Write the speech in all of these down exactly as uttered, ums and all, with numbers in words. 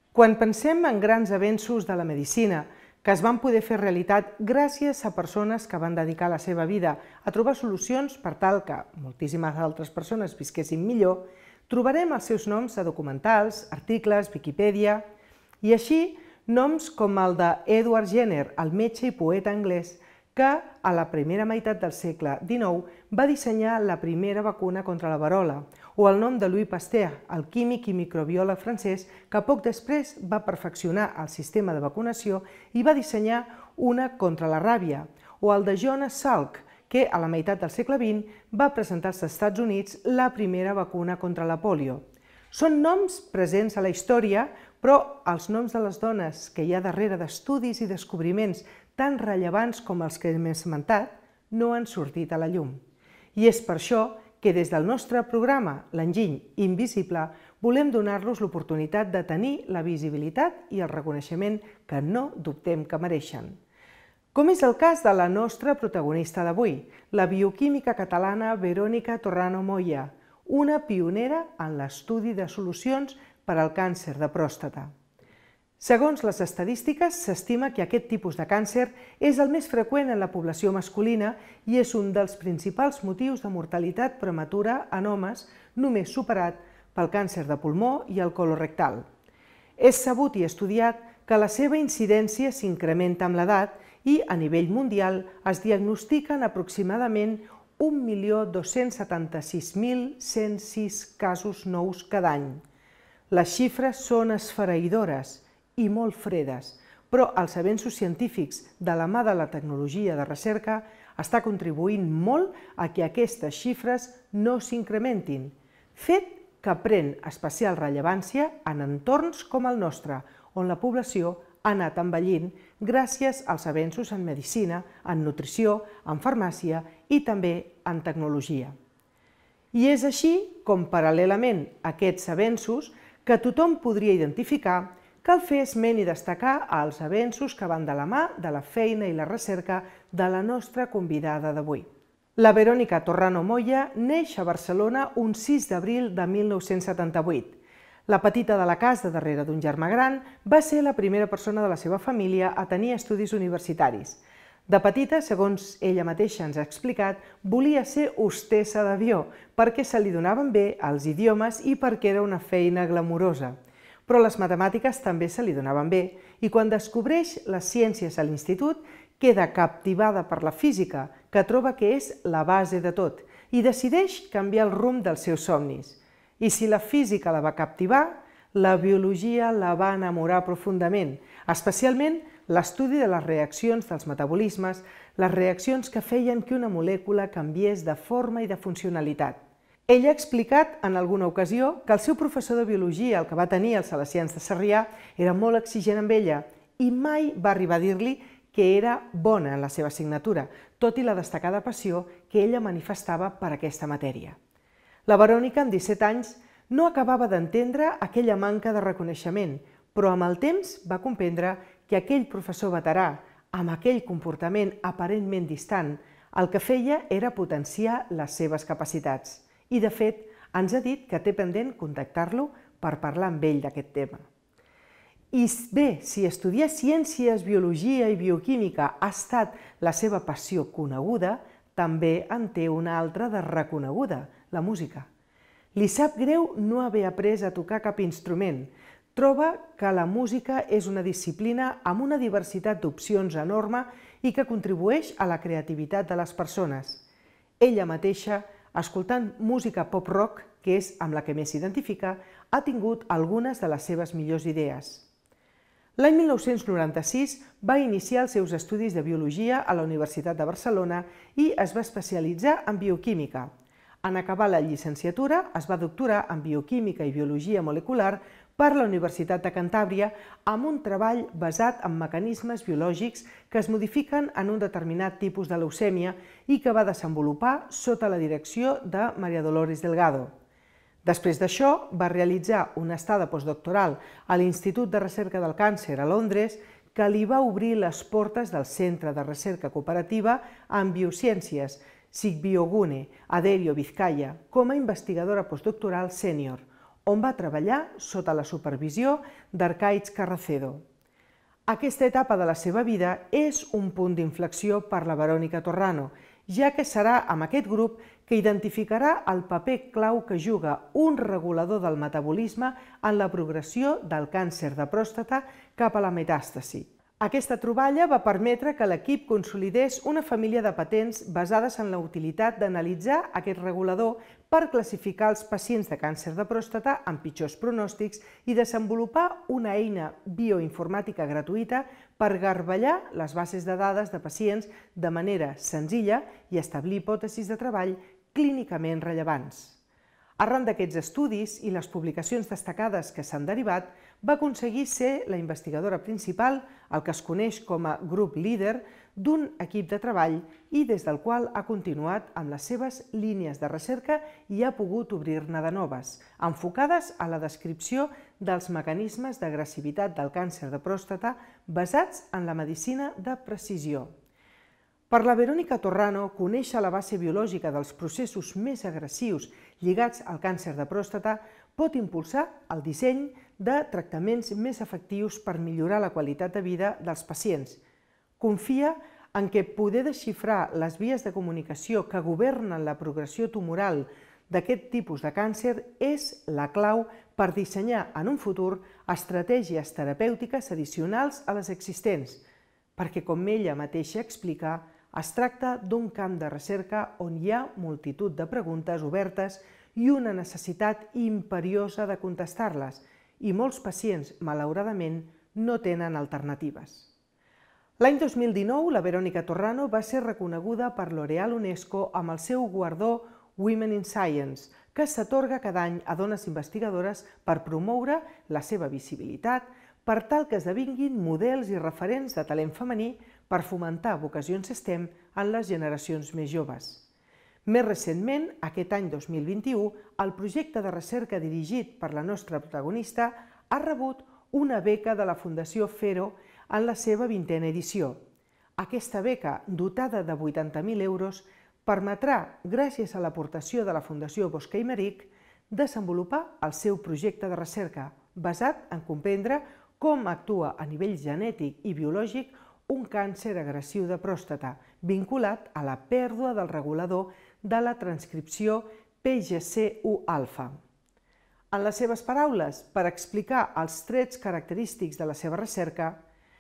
Quan pensem en grans avenços de la medicina que es van poder fer realitat gràcies a persones que van dedicar la seva vida a trobar solucions per tal que moltíssimes altres persones visquessin millor, trobarem els seus noms a documentals, articles, Viquipèdia, i així noms com el de Edward Jenner, el metge i poeta anglès, que a la primera meitat del segle dinou va dissenyar la primera vacuna contra la verola, o el nom de Louis Pasteur, el químic i microbiòleg francès que poc després va perfeccionar el sistema de vacunació i va dissenyar una contra la ràbia, o el de Jonas Salk, que a la meitat del segle vint va presentar als Estats Units la primera vacuna contra la pòlio. Són noms presents a la història, però els noms de les dones que hi ha darrere d'estudis i descobriments tan rellevants com els que hem esmentat no han sortit a la llum. I és per això que des del nostre programa, l'Enginy Invisible, volem donar-los l'oportunitat de tenir la visibilitat i el reconeixement que no dubtem que mereixen. Com és el cas de la nostra protagonista d'avui, la bioquímica catalana Verònica Torrano Moya, una pionera en l'estudi de solucions per al càncer de pròstata. Segons les estadístiques, s'estima que aquest tipus de càncer és el més freqüent en la població masculina i és un dels principals motius de mortalitat prematura en homes, només superat pel càncer de pulmó i el colorectal. És sabut i estudiat que la seva incidència s'incrementa amb l'edat i, a nivell mundial, es diagnostiquen aproximadament un milió dos-cents setanta-sis mil cent sis casos nous cada any. Les xifres són esfereïdores i molt fredes, però els avenços científics de la mà de la tecnologia de recerca està contribuint molt a que aquestes xifres no s'incrementin, fet que pren especial rellevància en entorns com el nostre, on la població ha anat envellint gràcies als avenços en medicina, en nutrició, en farmàcia i també en tecnologia. I és així com, paral·lelament a aquests avenços, que tothom podria identificar, cal fer esment i destacar els avenços que van de la mà de la feina i la recerca de la nostra convidada d'avui. La Verònica Torrano Moya neix a Barcelona un sis d'abril de mil nou-cents setanta-vuit. La petita de la casa, darrere d'un germà gran, va ser la primera persona de la seva família a tenir estudis universitaris. De petita, segons ella mateixa ens ha explicat, volia ser hostessa d'avió perquè se li donaven bé els idiomes i perquè era una feina glamurosa. Però les matemàtiques també se li donaven bé i quan descobreix les ciències a l'institut queda captivada per la física, que troba que és la base de tot, i decideix canviar el rumb dels seus somnis. I si la física la va captivar, la biologia la va enamorar profundament, especialment l'estudi de les reaccions dels metabolismes, les reaccions que feien que una molècula canviés de forma i de funcionalitat. Ella ha explicat en alguna ocasió que el seu professor de biologia, el que va tenir als Salesians de Sarrià, era molt exigent amb ella i mai va arribar a dir-li que era bona en la seva assignatura, tot i la destacada passió que ella manifestava per aquesta matèria. La Verònica, amb disset anys, no acabava d'entendre aquella manca de reconeixement, però amb el temps va comprendre que aquell professor veterà, amb aquell comportament aparentment distant, el que feia era potenciar les seves capacitats. I, de fet, ens ha dit que té pendent contactar-lo per parlar amb ell d'aquest tema. I bé, si estudiar ciències, biologia i bioquímica ha estat la seva passió coneguda, també en té una altra de reconeguda, la música. Li sap greu no haver après a tocar cap instrument. Troba que la música és una disciplina amb una diversitat d'opcions enorme i que contribueix a la creativitat de les persones. Ella mateixa, escoltant música pop-rock, que és amb la que més s'identifica, ha tingut algunes de les seves millors idees. L'any mil nou-cents noranta-sis va iniciar els seus estudis de biologia a la Universitat de Barcelona i es va especialitzar en bioquímica. En acabar la llicenciatura es va doctorar en bioquímica i biologia molecular per la Universitat de Cantàbria amb un treball basat en mecanismes biològics que es modifiquen en un determinat tipus de leucèmia i que va desenvolupar sota la direcció de María Dolores Delgado. Després d'això, va realitzar una estada postdoctoral a l'Institut de Recerca del Càncer a Londres que li va obrir les portes del Centre de Recerca Cooperativa en Biociències, SIGBiogune, a Derio, Vizcaya, com a investigadora postdoctoral sènior, on va treballar sota la supervisió d'Arcaich Carracedo. Aquesta etapa de la seva vida és un punt d'inflexió per la Verónica Torrano, ja que serà amb aquest grup que identificarà el paper clau que juga un regulador del metabolisme en la progressió del càncer de pròstata cap a la metàstasi. Aquesta troballa va permetre que l'equip consolidés una família de patents basades en la utilitat d'analitzar aquest regulador per classificar els pacients de càncer de pròstata amb pitjors pronòstics i desenvolupar una eina bioinformàtica gratuïta per garbellar les bases de dades de pacients de manera senzilla i establir hipòtesis de treball clínicament rellevants. Arran d'aquests estudis i les publicacions destacades que s'han derivat, va aconseguir ser la investigadora principal, el que es coneix com a grup líder, d'un equip de treball i des del qual ha continuat amb les seves línies de recerca i ha pogut obrir-ne de noves, enfocades a la descripció dels mecanismes d'agressivitat del càncer de pròstata basats en la medicina de precisió. Per la Verónica Torrano, conèixer la base biològica dels processos més agressius lligats al càncer de pròstata pot impulsar el disseny de tractaments més efectius per millorar la qualitat de vida dels pacients. Confia en què poder desxifrar les vies de comunicació que governen la progressió tumoral d'aquest tipus de càncer és la clau per dissenyar en un futur estratègies terapèutiques addicionals a les existents, perquè, com ella mateixa explica, es tracta d'un camp de recerca on hi ha multitud de preguntes obertes i una necessitat imperiosa de contestar-les, i molts pacients, malauradament, no tenen alternatives. L'any dos mil dinou, la Verónica Torrano va ser reconeguda per L'Oréal UNESCO amb el seu guardó Women in Science, que s'atorga cada any a dones investigadores per promoure la seva visibilitat, per tal que esdevinguin models i referents de talent femení per fomentar vocacions STEM en les generacions més joves. Més recentment, aquest any dos mil vint-i-u, el projecte de recerca dirigit per la nostra protagonista ha rebut una beca de la Fundació Fero en la seva vintena edició. Aquesta beca, dotada de vuitanta mil euros, permetrà, gràcies a l'aportació de la Fundació Bosch i Maric, desenvolupar el seu projecte de recerca, basat en comprendre com actua a nivell genètic i biològic un càncer agressiu de pròstata, vinculat a la pèrdua del regulador de la transcripció P G C U alfa. En les seves paraules, per explicar els trets característics de la seva recerca,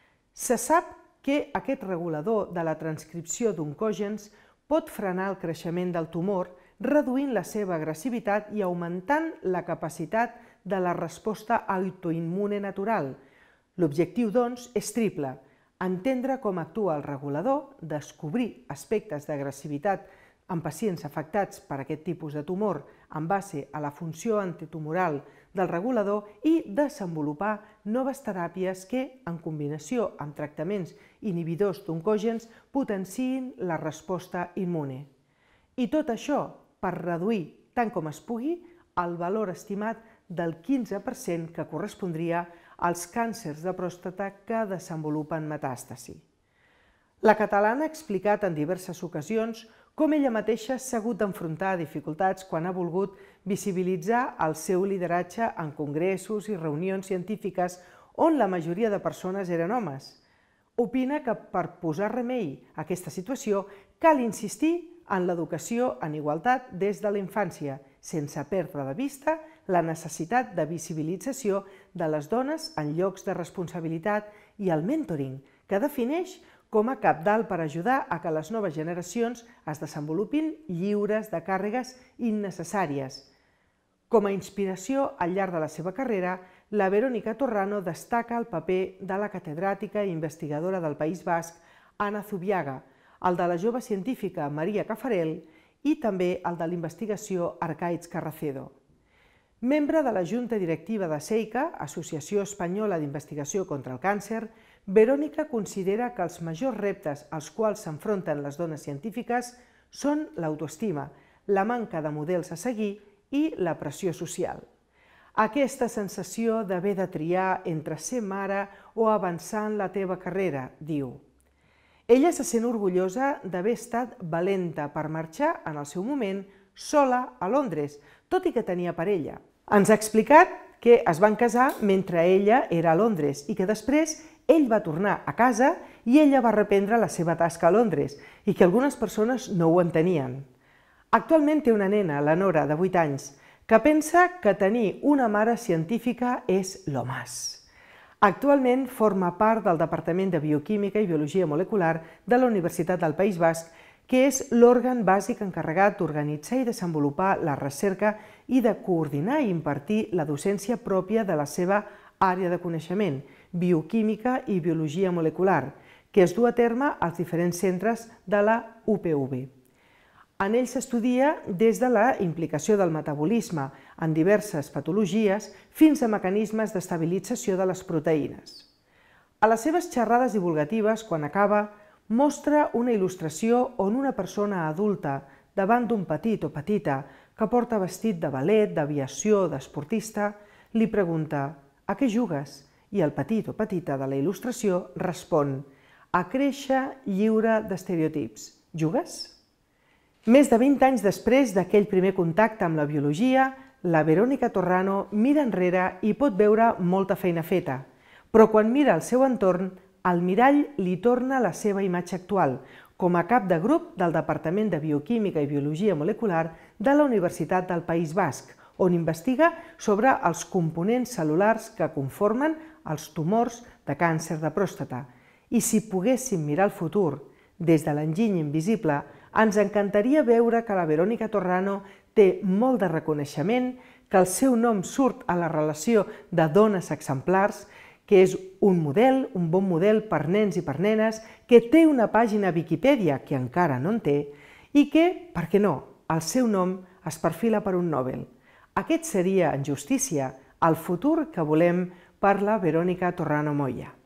se sap que aquest regulador de la transcripció d'oncògens pot frenar el creixement del tumor, reduint la seva agressivitat i augmentant la capacitat de la resposta autoimmune natural. L'objectiu, doncs, és triple: entendre com actua el regulador, descobrir aspectes d'agressivitat en pacients afectats per aquest tipus de tumor en base a la funció antitumoral del regulador i desenvolupar noves teràpies que, en combinació amb tractaments inhibidors d'oncògens, potenciïn la resposta immune. I tot això per reduir, tant com es pugui, el valor estimat del quinze per cent que correspondria als càncers de pròstata que desenvolupen metàstasi. La catalana ha explicat en diverses ocasions com ella mateixa s'ha hagut d'enfrontar a dificultats quan ha volgut visibilitzar el seu lideratge en congressos i reunions científiques on la majoria de persones eren homes. Opina que per posar remei a aquesta situació cal insistir en l'educació en igualtat des de la infància, sense perdre de vista la necessitat de visibilització de les dones en llocs de responsabilitat i el mentoring, que defineix com a cabdal per ajudar a que les noves generacions es desenvolupin lliures de càrregues innecessàries. Com a inspiració al llarg de la seva carrera, la Verónica Torrano destaca el paper de la catedràtica i investigadora del País Basc, Ana Zubiaga, el de la jove científica Maria Cafarel i també el de l'investigació Arcaich Carracedo. Membre de la Junta Directiva de SEICA, Associació Espanyola d'Investigació contra el Càncer, Verónica considera que els majors reptes als quals s'enfronten les dones científiques són l'autoestima, la manca de models a seguir i la pressió social. Aquesta sensació d'haver de triar entre ser mare o avançar en la teva carrera, diu. Ella se sent orgullosa d'haver estat valenta per marxar en el seu moment sola a Londres, tot i que tenia parella. Ens ha explicat que es van casar mentre ella era a Londres i que després ell va tornar a casa i ella va reprendre la seva tasca a Londres i que algunes persones no ho entenien. Actualment té una nena, la Nora, de vuit anys, que pensa que tenir una mare científica és lo más. Actualment forma part del Departament de Bioquímica i Biologia Molecular de la Universitat del País Basc, que és l'òrgan bàsic encarregat d'organitzar i desenvolupar la recerca i de coordinar i impartir la docència pròpia de la seva àrea de coneixement, bioquímica i biologia molecular, que es du a terme als diferents centres de la U P V. En ell s'estudia des de la implicació del metabolisme en diverses patologies fins a mecanismes d'estabilització de les proteïnes. A les seves xerrades divulgatives, quan acaba, mostra una il·lustració on una persona adulta davant d'un petit o petita que porta vestit de ballet, d'aviació, d'esportista, li pregunta «A què jugues?» I el petit o petita de la il·lustració respon «A créixer lliure d'estereotips. Jugues?» Més de vint anys després d'aquell primer contacte amb la biologia, la Verònica Torrano mira enrere i pot veure molta feina feta, però quan mira al seu entorn, el mirall li torna la seva imatge actual, com a cap de grup del Departament de Bioquímica i Biologia Molecular de la Universitat del País Basc, on investiga sobre els components cel·lulars que conformen els tumors de càncer de pròstata. I si poguéssim mirar el futur des de l'enginy invisible, ens encantaria veure que la Verònica Torrano té molt de reconeixement, que el seu nom surt a la relació de dones exemplars, que és un model, un bon model per nens i per nenes, que té una pàgina a Viquipèdia, que encara no en té, i que, per què no, el seu nom es perfila per un Nobel. Aquest seria, en justícia, el futur que volem per la Verònica Torrano Moya.